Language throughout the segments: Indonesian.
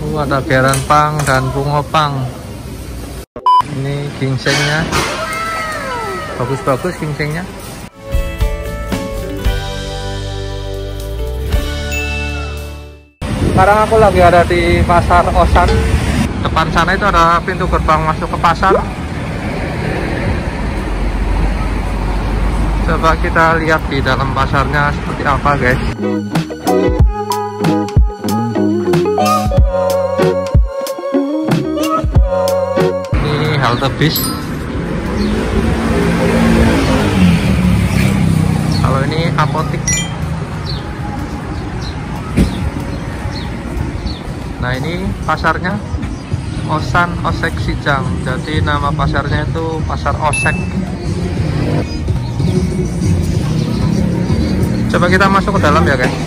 Ada geran pang dan bunga pang. Ini gingsengnya, bagus-bagus gingsengnya. Sekarang aku lagi ada di pasar Osan. Depan sana itu ada pintu gerbang masuk ke pasar. Coba kita lihat di dalam pasarnya seperti apa, guys. Halte bis. Kalau ini apotik. Nah, ini pasarnya Osan Osek Sijang. Jadi nama pasarnya itu Pasar Osek. Coba kita masuk ke dalam ya, guys.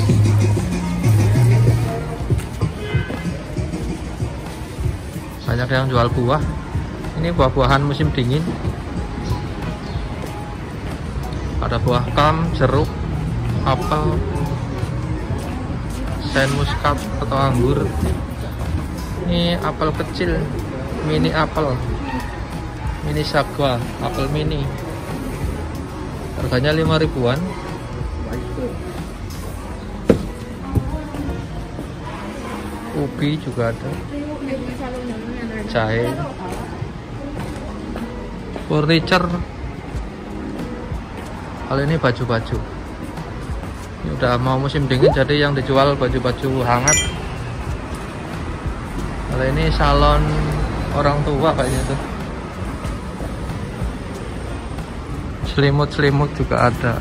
Banyak yang jual buah. Ini buah-buahan musim dingin. Ada buah plum, jeruk, apel, sen muskat atau anggur. Ini apel kecil, mini apel, mini sagwa, apel mini. Harganya 5 ribuan. Ubi juga ada. Jahe. Furniture. Kalau ini baju-baju. Ini udah mau musim dingin, jadi yang dijual baju-baju hangat. Kalau ini salon orang tua kayaknya tuh. Selimut-selimut juga ada.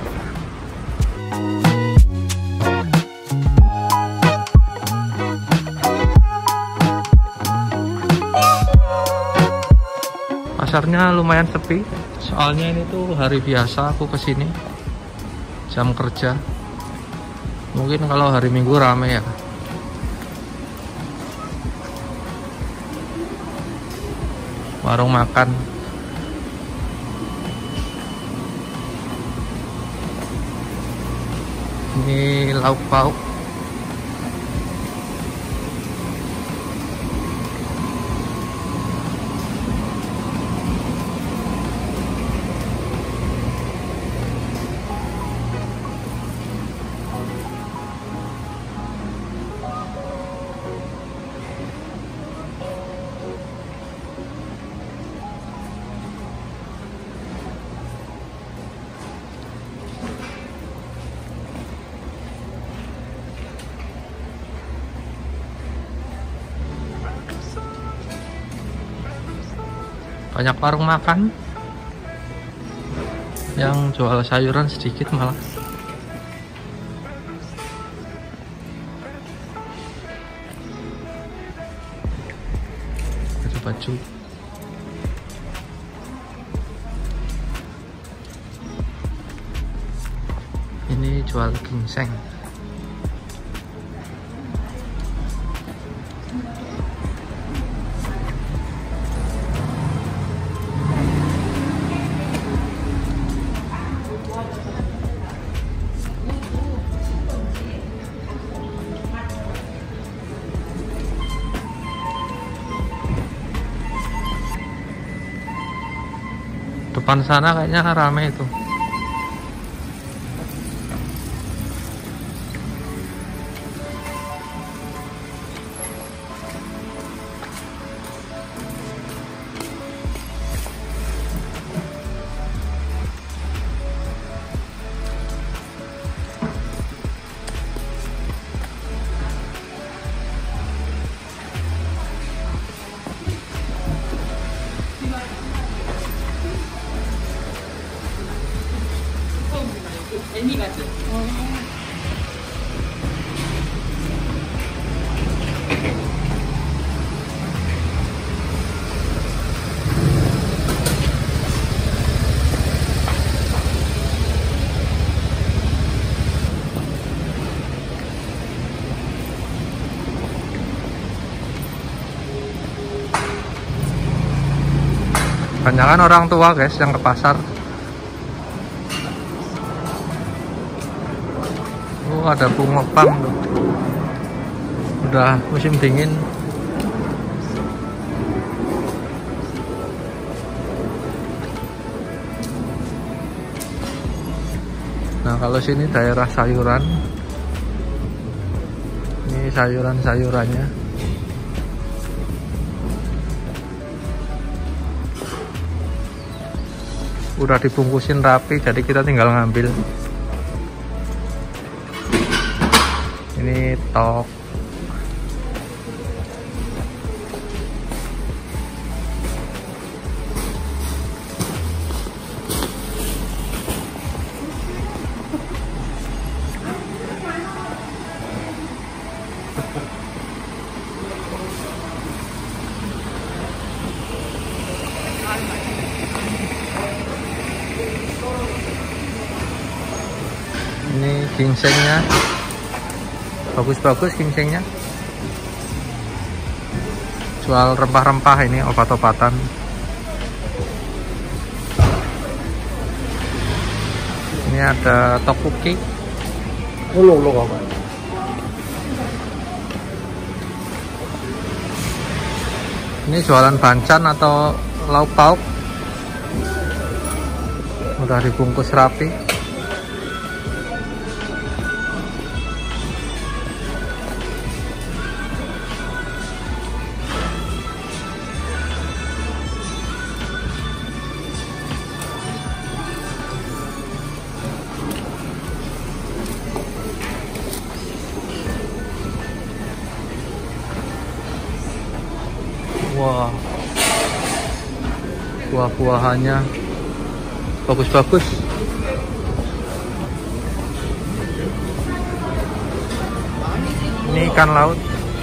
Pasarnya lumayan sepi, soalnya ini tuh hari biasa aku kesini jam kerja. Mungkin kalau hari Minggu rame ya. Warung makan. Ini lauk pauk. Banyak warung makan yang jual sayuran sedikit malah. Baju-baju. Ini jual ginseng. Depan sana kayaknya rame itu. Kebanyakan orang tua guys yang ke pasar. Ada bunga pang tuh. Udah musim dingin. Nah, kalau sini daerah sayuran. Ini sayuran-sayurannya. Udah dibungkusin rapi, jadi kita tinggal ngambil. Ini tok. Ini gingsengnya, bagus-bagus gingsengnya. Jual rempah-rempah, ini obat-obatan. Ini ada tteokbokki. Ini jualan bancan atau lauk pauk. Udah dibungkus rapi. Wah, buah-buahannya bagus-bagus. Ini ikan laut.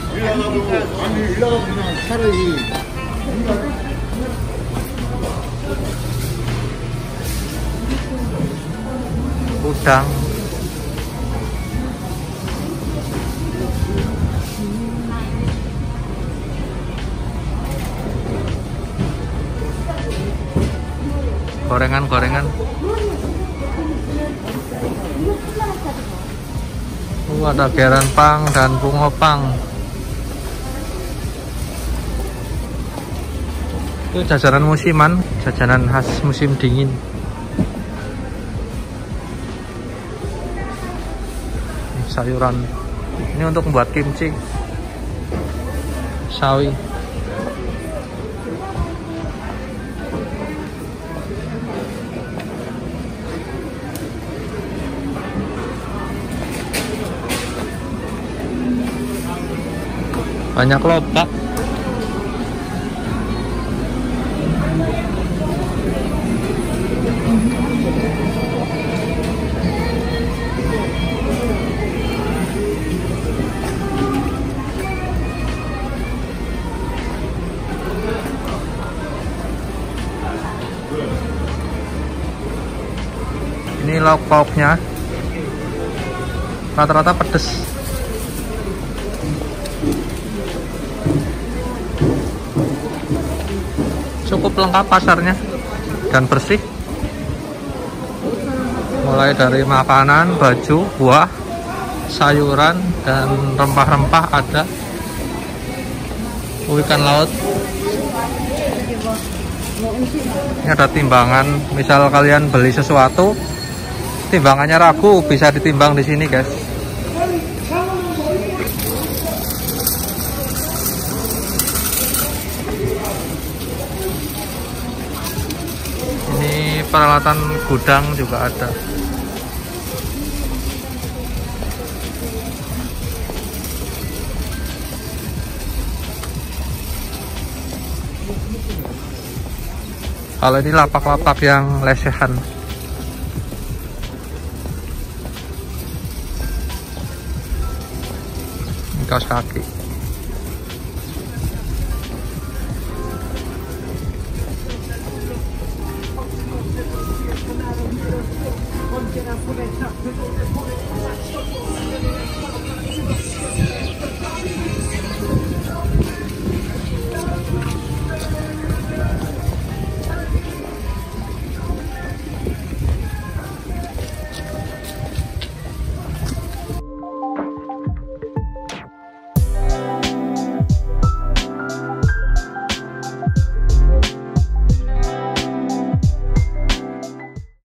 Udang. Gorengan-gorengan. Ada geranpang dan bungopang. Itu jajanan musiman, jajanan khas musim dingin. Sayuran. Ini untuk membuat kimchi. Sawi. Banyak lobak. Ini lauk pauknya rata-rata pedes. Cukup lengkap pasarnya dan bersih. Mulai dari makanan, baju, buah, sayuran, dan rempah-rempah ada. Ikan laut. Ini ada timbangan. Misal kalian beli sesuatu, timbangannya ragu, bisa ditimbang di sini, guys. Ini peralatan gudang juga ada. Kalau ini lapak-lapak yang lesehan. Ini kaos kaki.